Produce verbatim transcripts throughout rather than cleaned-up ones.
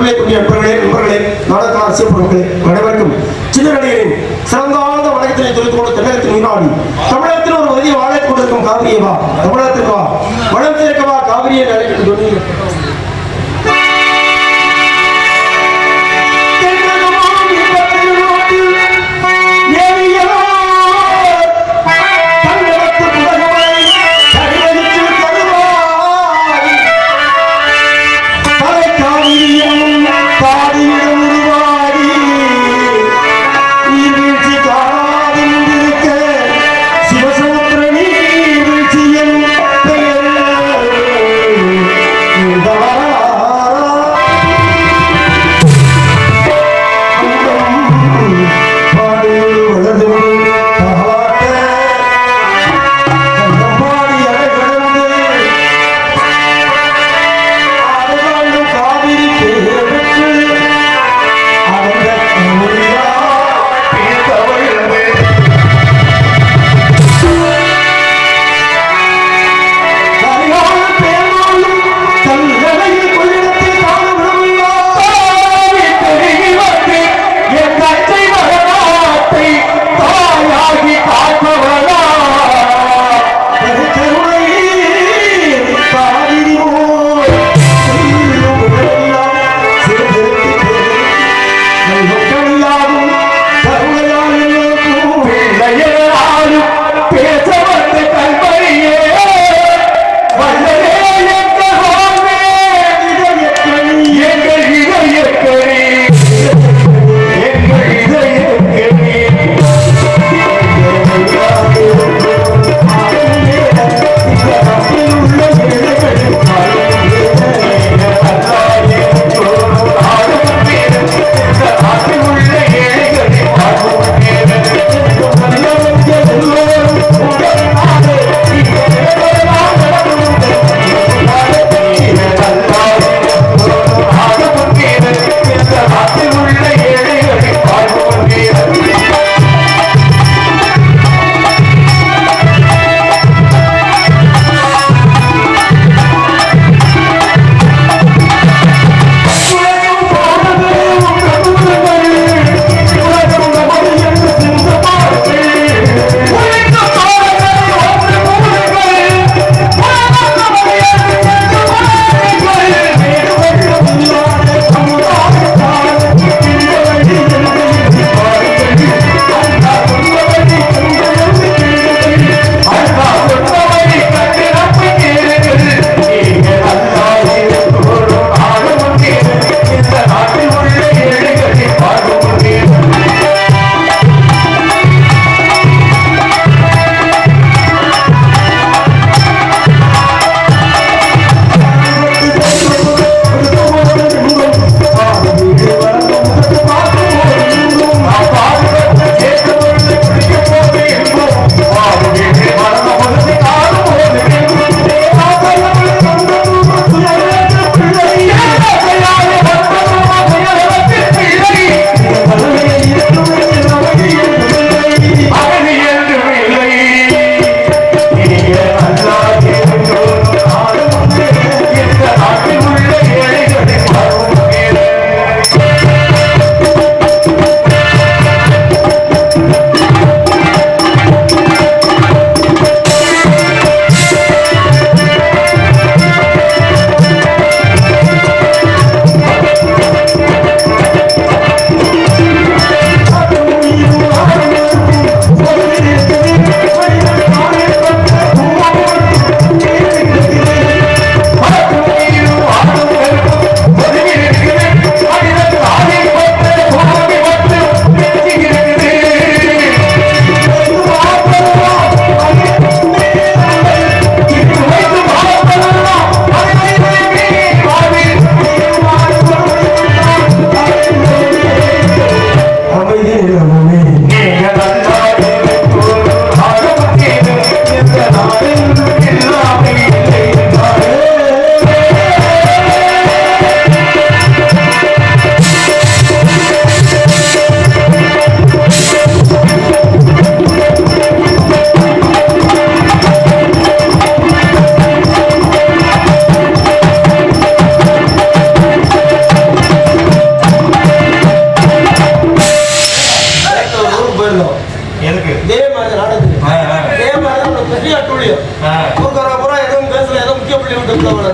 மதிப்பிற்குரிய நண்பர்களே நண்பர்களே நாடக அரசியல் பொருட்களே அனைவருக்கும் சின்ன நடிகரின் சிறந்தாழ்ந்த வணக்கத்தினை தெரிவித்துக் கொண்டு தமிழகத்தின் முன்னாடி தமிழகத்தில் ஒரு வதியை வாழை கொண்டிருக்கும் காவிரியவா தமிழகத்திற்கு வா வளம் சேர்க்கவா காவிரியை அழைக்கின்ற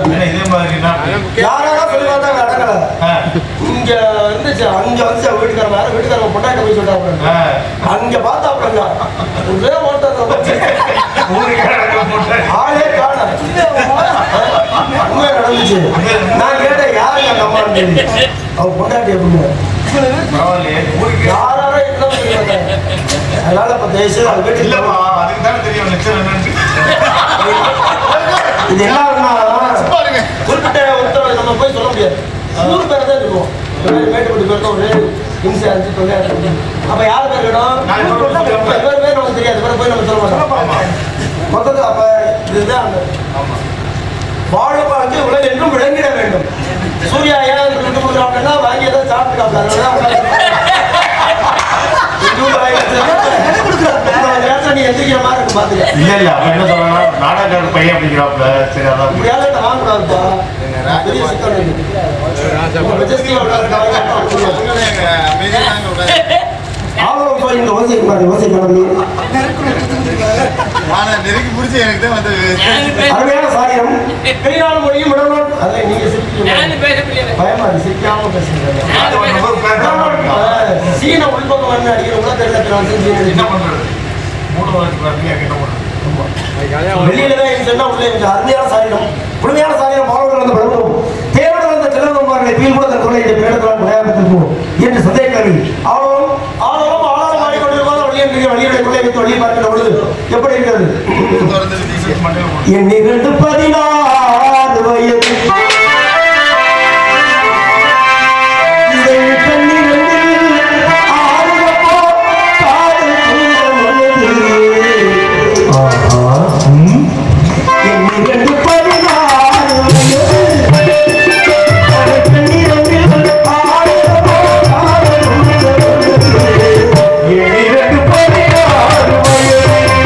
இதே மாதிரி யாராவது சொல்லி வந்தாங்க அடங்கல இங்க இருந்துச்சு அங்க வந்து வீட்டுக்காரங்க யாரும் வீட்டுக்காரங்க பொண்டாட்ட போய் சொல்றாங்க அங்க பார்த்தாப்லங்க ஒரே ஓட்டம் ஆளே காண உண்மை நடந்துச்சு. நான் கேட்டேன் யாருங்க அந்த அம்மா அவ பொண்டாட்டி அப்படின்னு யாராரோ இருந்தாலும் சொல்லுவாங்க. அதனால இப்ப தேசம் அது வீட்டு இல்லப்பா அதுக்கு தானே தெரியும் லட்சம் என்னன்னு. இது என்ன குறிப்பிட்ட ஒருத்தர் நம்ம போய் சொல்ல முடியாது. நூறு பேர் தான் இருக்கும். மேட்டுப்பட்டு பேர் தான் ஒரே இன்சு அஞ்சு தொழிலாளி. அப்ப யார் பேர் வேணும் பேர் பேர் நமக்கு தெரியாது. பேர் போய் நம்ம சொல்ல மாட்டோம். மொத்தத்தில் அப்ப இதுதான் வாழைப்பழத்தை உலக என்றும் விளங்கிட வேண்டும். சூர்யா ஏன் விட்டு கொடுக்குறாங்கன்னா வாங்கி ஏதாவது சாப்பிட்டுக்காங்க. நீ எந்திரிக்கிற மாதிரி இருக்கு பாத்துக்க. இல்ல இல்ல அவன் என்ன சொல்றாங்க நாடக பையன் அப்படிங்கிறாப்ல. சரி அதான் இப்படியால வாங்கக்கூடாதுப்பா. பெரிய சிக்கல் இருக்கு. ஆவலம் போய் இந்த யோசிக்க பாரு யோசிக்க நெருக்கி பிடிச்சி எனக்கு தான் வந்து அருமையான சாரியம் பெரியாள் மொழியும் விடணும். அதை நீங்க சிரிக்கிறீங்க பயமா சிரிக்காம பேசுறீங்க. சீன உள்பக்கம் வந்து அடிக்கிறவங்களா தெரியல என்ன பண்றது வெளியில தான் சொன்னா உள்ள அருமையான சாரியம் முழுமையான சாரியம் மாணவர்கள் வந்து வளர்ந்தோம் தேவர்கள் வந்த செல்வகுமார்களை பீல் கூட குரலை இந்த பேரர்களால் விளையாடுத்திருப்போம் என்று சந்தேகி ஆளும் ஆளும் ஆளாரம் மாறிக்கொண்டிருப்போம் வழியை வழியுடைய கொள்ளை வைத்து வழியை பார்க்கிற பொழுது எப்படி இருக்கிறது? என் இரண்டு பதினாறு வயது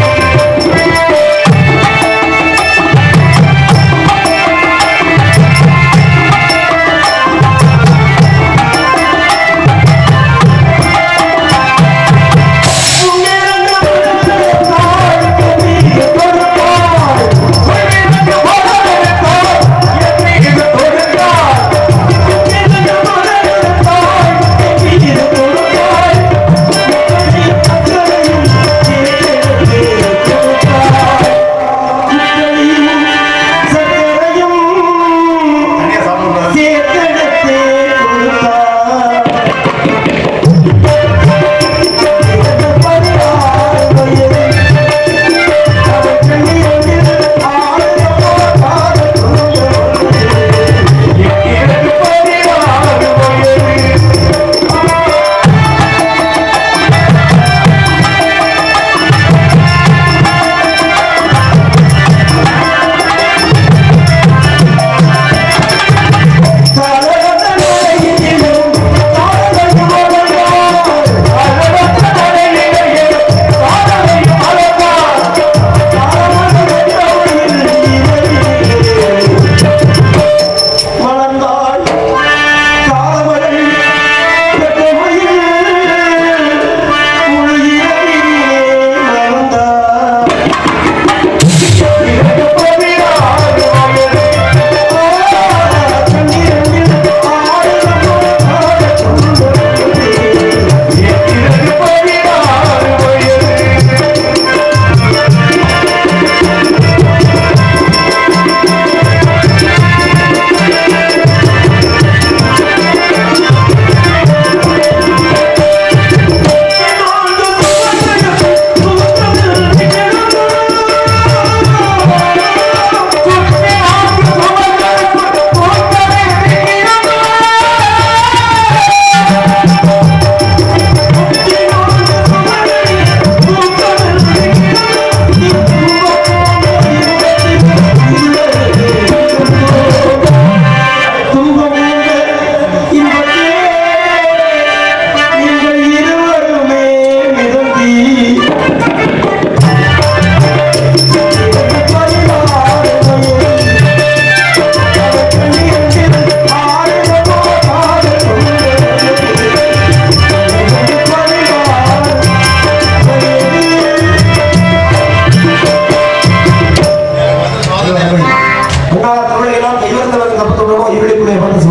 Yeah.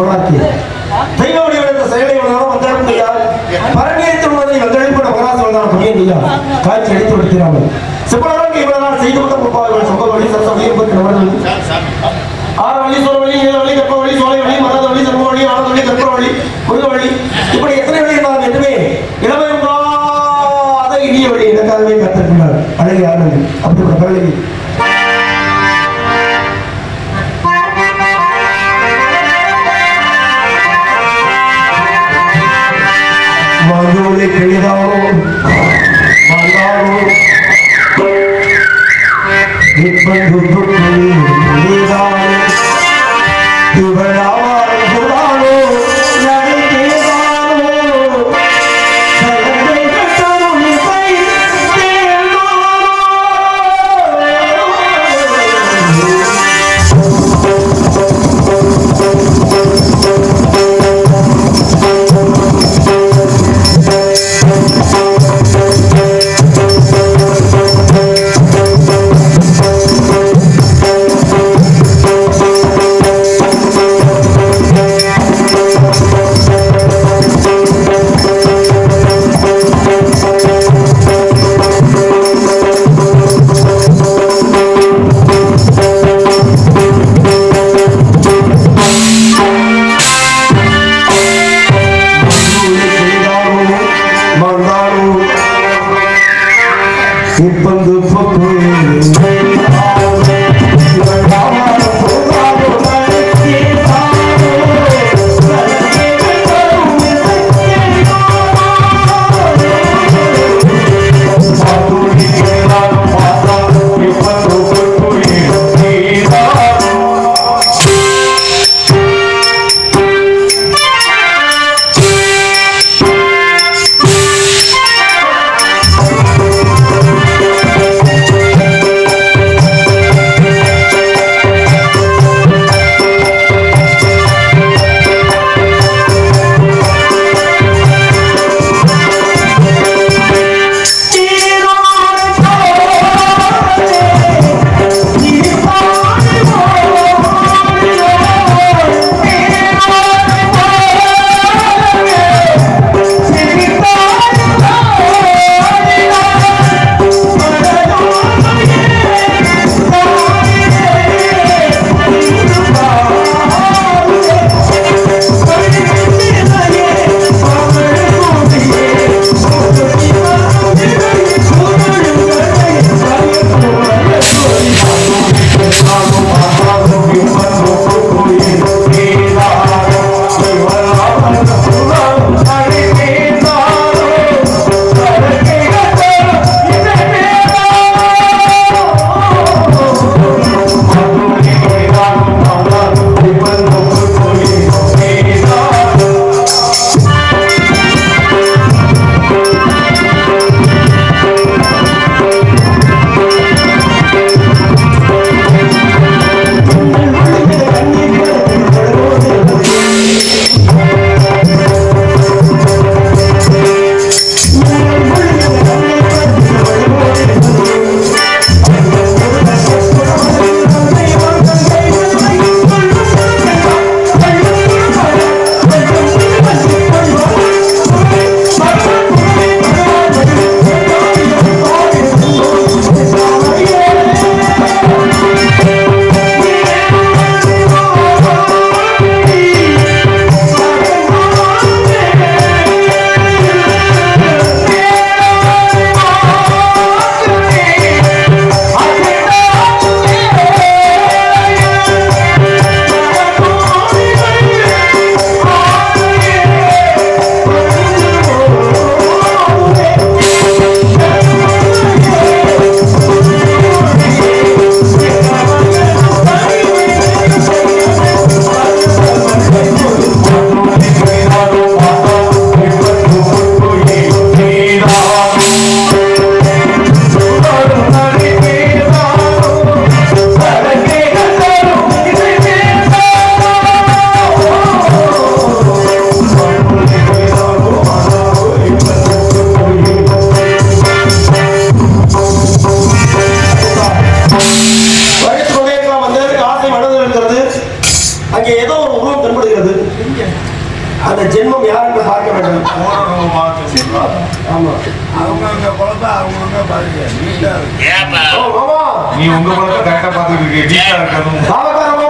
சோழாக்கிய தெய்வ வடிவெடுத்த செயலை வந்தாலும் வந்தாலும் ஐயா பரங்கேற்று உள்ளதை வந்தழைப்பு நகராசு வந்தாலும் புண்ணியா காட்சி அடித்து விடுக்கிறார்கள் சிப்பனவர்கள் இவ்வளவு செய்து கொண்ட முப்பாவர்கள் சொந்த வழி சத்த உயிர்பட்டு நபர்கள் ஆறு வழி சோழ வழி ஏழு வழி கற்ப வழி சோலை வழி மராத வழி சர்ம வழி ஆனந்த வழி கற்ப வழி முருக வழி இப்படி எத்தனை வழி இருந்தாலும் என்றுமே இளமை அதை இனிய வழி எனக்காகவே கத்திருக்கிறார் அழகிய ஆனந்தி அப்படிப்பட்ட பிறகு மதுளை கிழிதாரோ மந்தாரோ இப்பந்து துப்புளி நீதானோ இவளாவாரம் புறானோ நடைபேதானோ சலங்கை கட்டரும் இசை தேர்ந்தானோ அங்கே ஏதோ ஒரு உருவம் தென்படுகிறது. அந்த ஜென்மம் யார் என்று பார்க்க வேண்டும். ஆமா, அவங்க குழந்தை அவங்க பாருங்க. நீ உங்க குழந்தை கரெக்டா பாத்துட்டு இருக்கீங்க.